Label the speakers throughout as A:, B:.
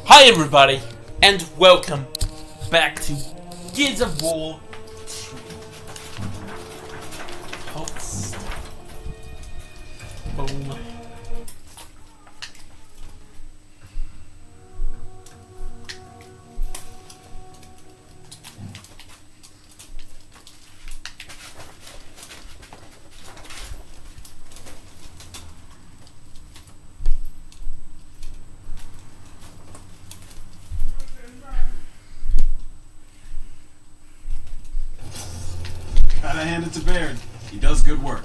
A: Hi everybody, and welcome back to Gears of War 2. Host. Boom.
B: Gotta hand it to Baird. He does good work.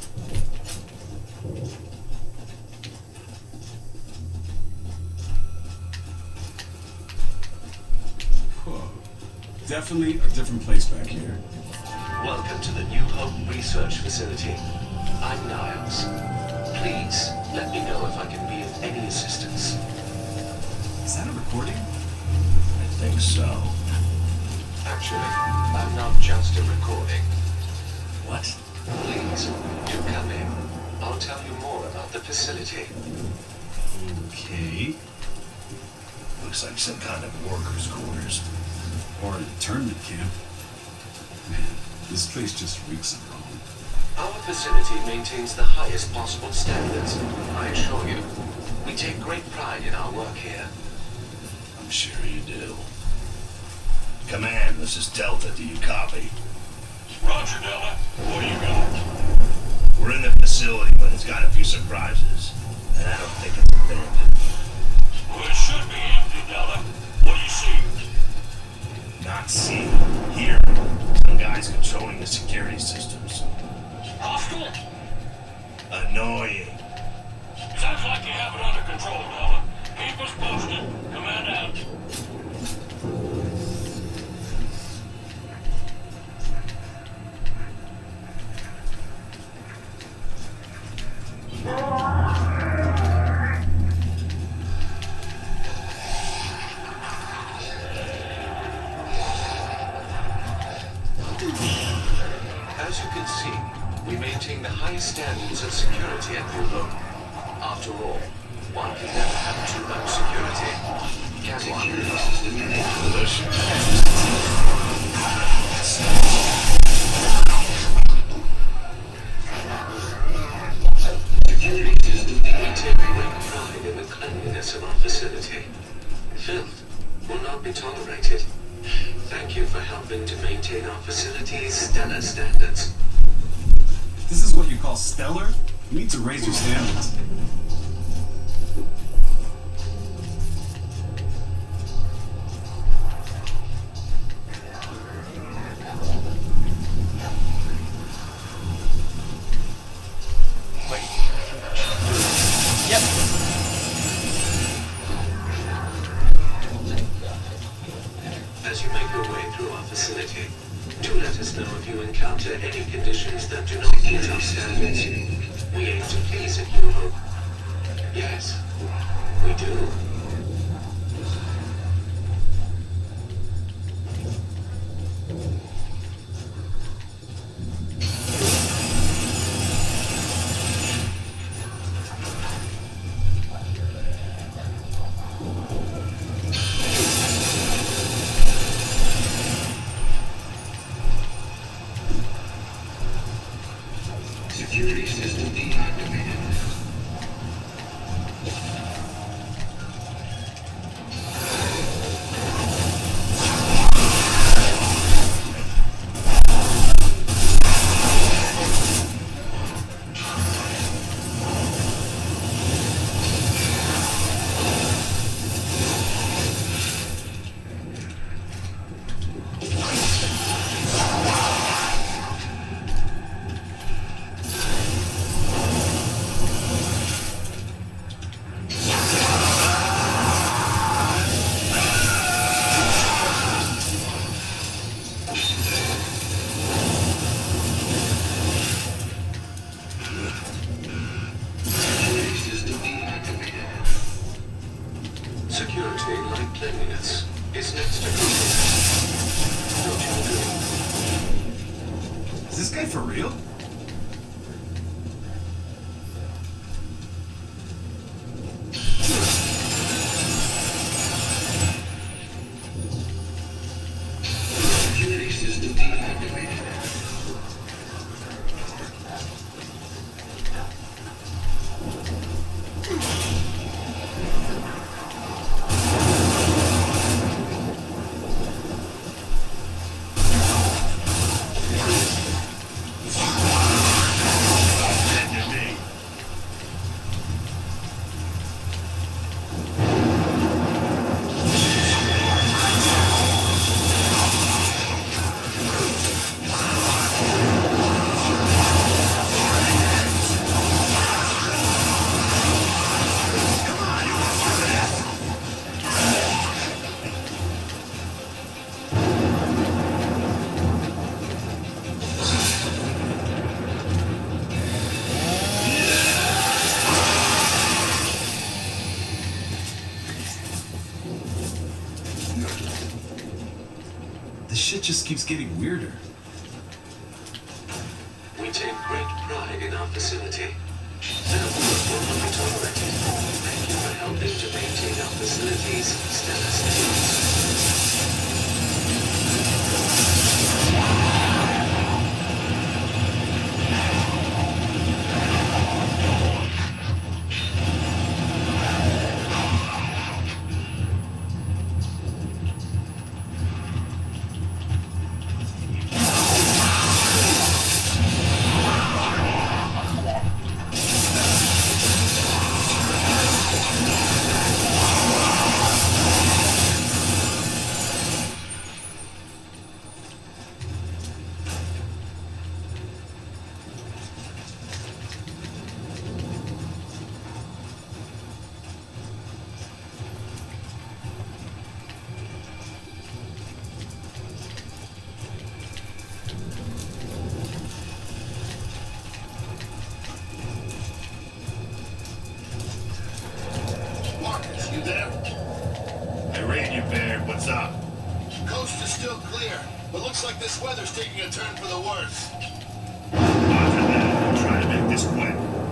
B: Whoa. Definitely a different place back here.
C: Welcome to the New Hope Research Facility. I'm Niles. Please, let me know if I can be of any assistance.
B: Is that a recording?
C: I think so. Actually, I'm not just a recording.
B: What?
C: Please, do come in. I'll tell you more about the facility.
B: Okay.
D: Looks like some kind of workers' quarters.
B: Or an internment camp. Man, this place just reeks of wrong.
C: Our facility maintains the highest possible standards, I assure you. We take great pride in our work here.
D: I'm sure you do. Command, this is Delta. Do you copy?
E: Roger, Delta. What do you got?
D: We're in the facility, but it's got a few surprises. And I don't think it's abandoned.
E: Well, it should be empty, Delta. What do you see?
D: Not seen. Here. Some guys controlling the security systems.
E: Hostile?
D: Annoying.
E: Sounds like you have it under control, Delta. Keep us posted. Command out.
C: As you can see, we maintain the highest standards of security at New Hope. After all, one can never have too much security. Can we take great pride in the cleanliness of our facility. Filth will not be tolerated. Thank you for helping to maintain our facility's stellar standards.
B: This is what you call stellar? You need to raise your standards.
A: Wait. Yep.
C: As you make your way through our facility, do let us know if you encounter any conditions that do not meet our standards. We aim to please at New Hope. Yes, we do. Security system deactivated. Security, like cleanliness, is next to cleanliness. Don't you agree?
B: Is this guy for real? This shit just keeps getting weirder.
C: We take great pride in our facility. Our work will not be tolerated. Thank you for helping to maintain our facility's stellar status.
D: You there? I read you, Baird. What's up?
F: Coast is still clear, but looks like this weather's taking a turn for the worse.
D: Roger that. Try to make this quick.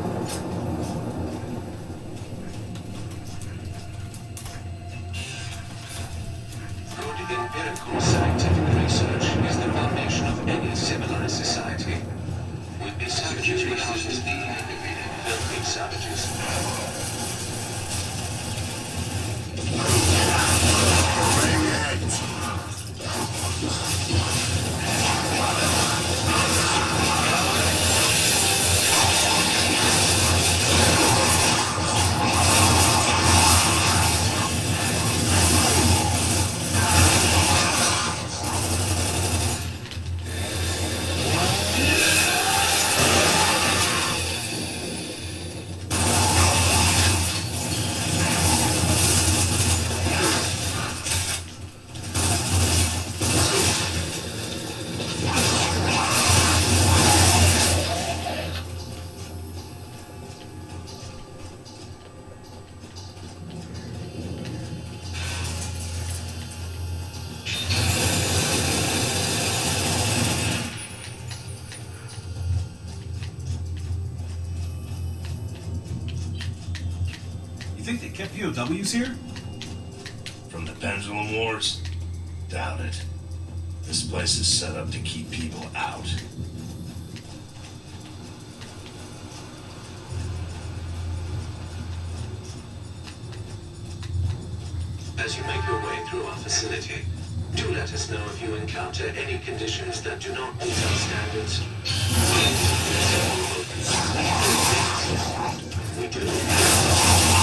C: Good empirical scientific research is the foundation of any civilized society. We'd be savages without it. Filthy savages.
B: You think they kept POWs here?
D: From the Pendulum Wars? Doubt it. This place is set up to keep people out.
C: As you make your way through our facility, do let us know if you encounter any conditions that do not meet our standards. We do.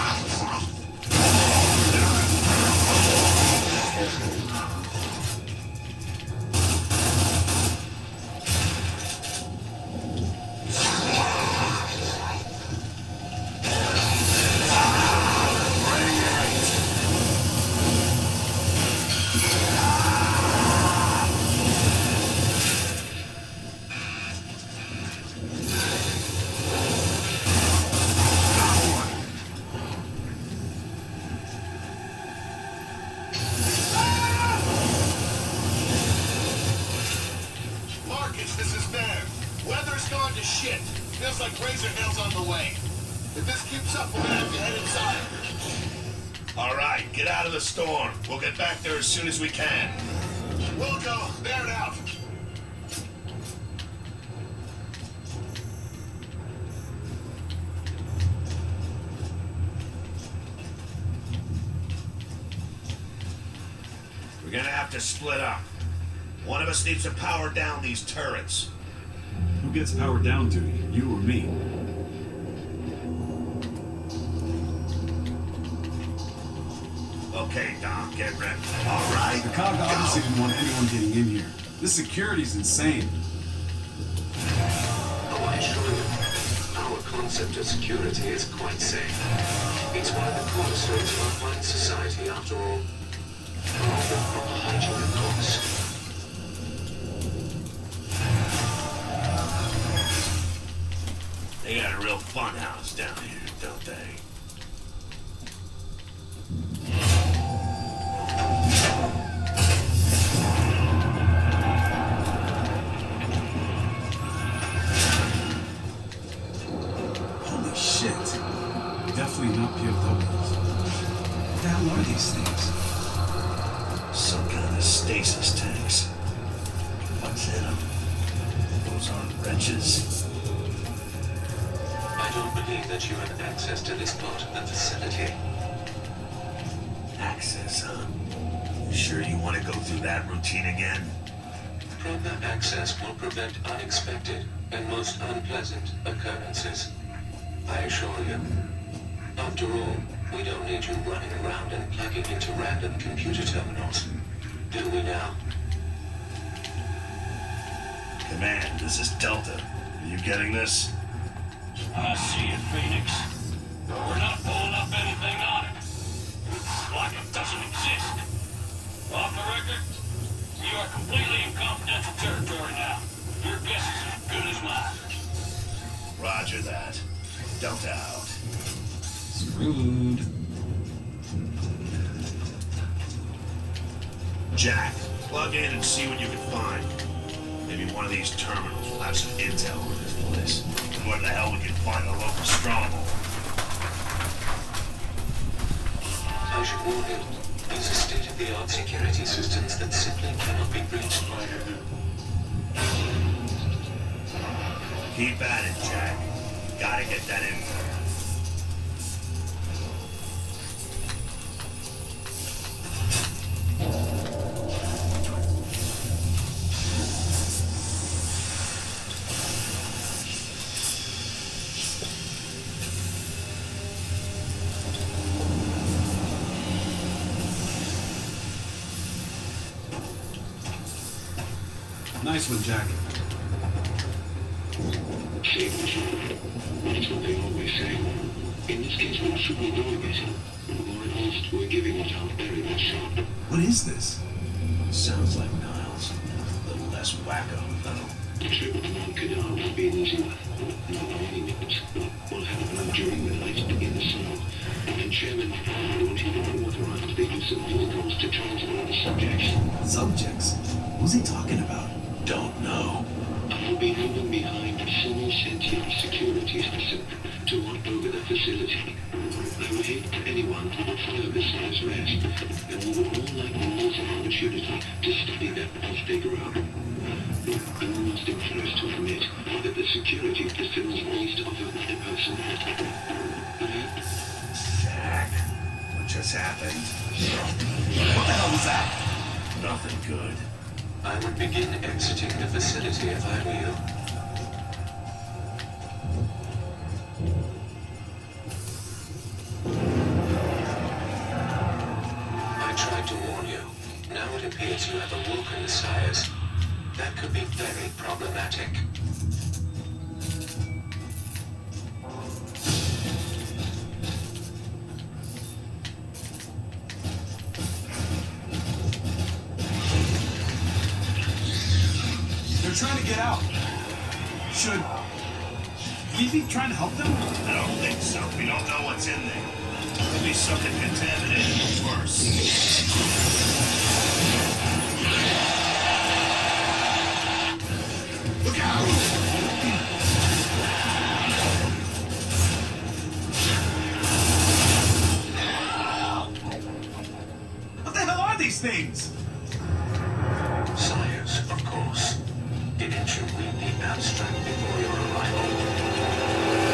F: Shit! Feels like Razor Hill's on the way. If this keeps up, we're gonna have to head inside.
D: All right, get out of the storm. We'll get back there as soon as we can.
F: We'll go. Bear it out.
D: We're gonna have to split up. One of us needs to power down these turrets.
B: Who gets power down duty? You or me?
D: Okay, Dom, get ready. All right.
B: The COG obviously didn't want anyone getting in here. This security's insane.
C: Oh, I assure you, our concept of security is quite safe. It's one of the cornerstones of our fine society, after all. Along with proper hygiene, of course.
D: They got a real fun house down here, don't they?
B: the hell are these things?
D: Some kind of stasis tanks. What's in them? Those aren't wrenches.
C: I don't believe that you have access to this part of the facility.
D: Access, huh? You sure you want to go through that routine again?
C: Proper access will prevent unexpected and most unpleasant occurrences. I assure you. After all, we don't need you running around and plugging into random computer terminals. Do we now?
D: Command, this is Delta. Are you getting this?
E: I see it, Phoenix. We're not pulling up anything on it. It's like it doesn't exist. Off the record, you are completely in confidential territory now. Your guess is as good as mine.
D: Roger that. Delta out.
B: Screwed.
D: Jack, plug in and see what you can find. Maybe one of these terminals will have some intel on this place. And where the hell we can find the local stronghold.
C: I should warn you, these are state-of-the-art security systems that simply cannot be breached.
D: Keep at it, Jack. Gotta get that info.
B: Nice one, Jack.
C: That's what they always say. In this case, what should we doing it? Or at least we're giving it our very best shot.
B: What is this?
D: Sounds like Niles. A little less wacko, though.
C: The trip along Kadar will be an easy one. Not by any means. We'll have a blow during the night in the snow. And Chairman won't even authorize the use of vehicles to transport the subjects.
B: Subjects? What's he talking about?
D: Don't know.
C: I'll be moving behind a semi-sentient security system to watch over the facility. I would hate for anyone to follow this as rest, and we would all like to use an opportunity to study that as they grow. I'm almost embarrassed to admit that the security system is based off of my person.
D: Jack, what just happened?
B: What the hell was that?
D: Nothing good.
C: I would begin exiting the facility if I were you. I tried to warn you. Now it appears you have awoken the sires. That could be very problematic.
B: They're trying to get out. Should we be trying to help them?
D: I don't think so. We don't know what's in there. Could be something contaminated or worse.
B: Look out! What the hell are these things?
C: Sires, of course. Didn't you read the abstract before your arrival?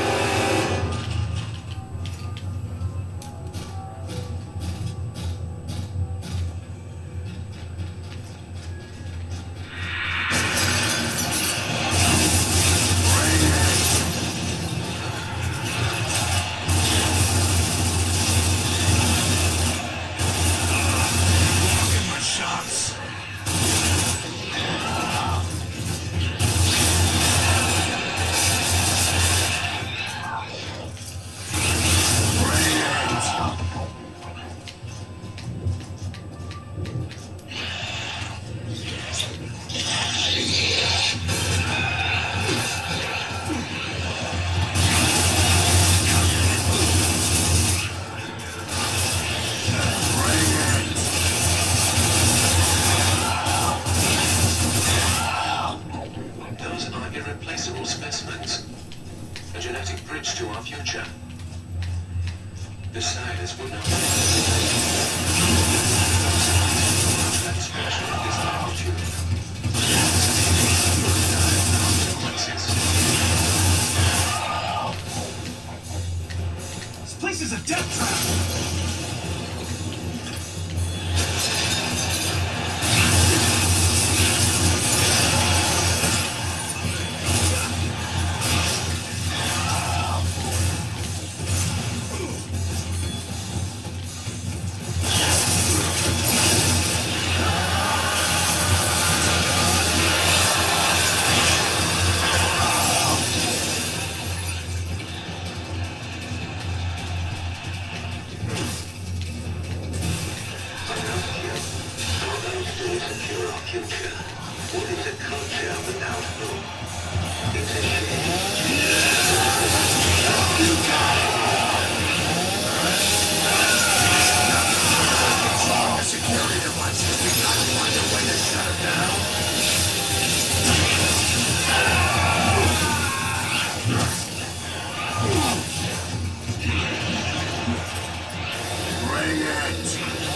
D: Give my shots.
C: Those are irreplaceable specimens. A genetic bridge to our future. The scientists would not secure our future? What is a culture without hope? It's a
F: Security devices, we gotta find a way to shut it down. Bring it!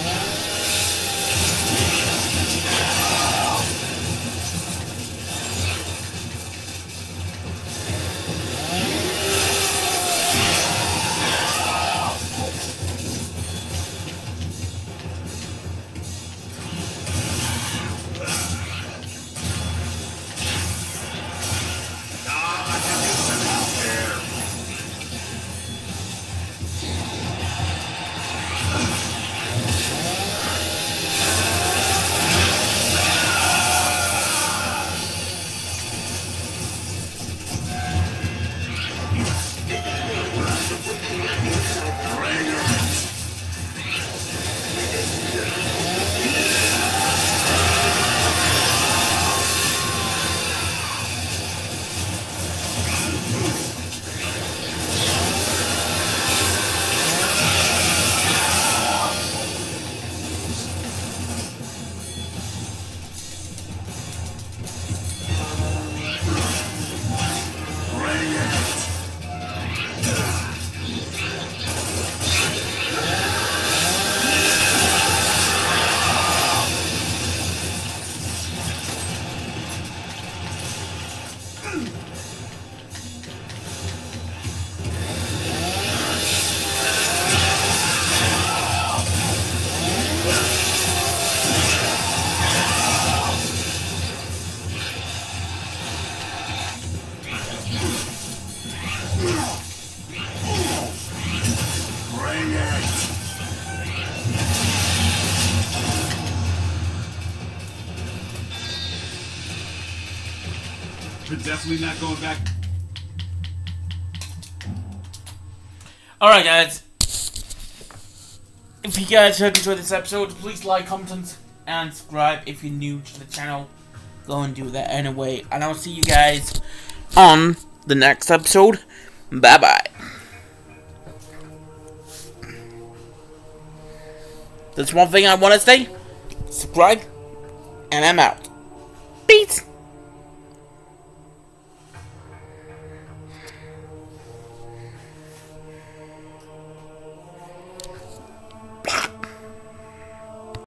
B: We're definitely not going back.
A: Alright, guys. If you guys have enjoyed this episode, please like, comment, and subscribe. If you're new to the channel, go and do that anyway. And I'll see you guys on the next episode. Bye-bye. There's one thing I want to say. Subscribe, and I'm out.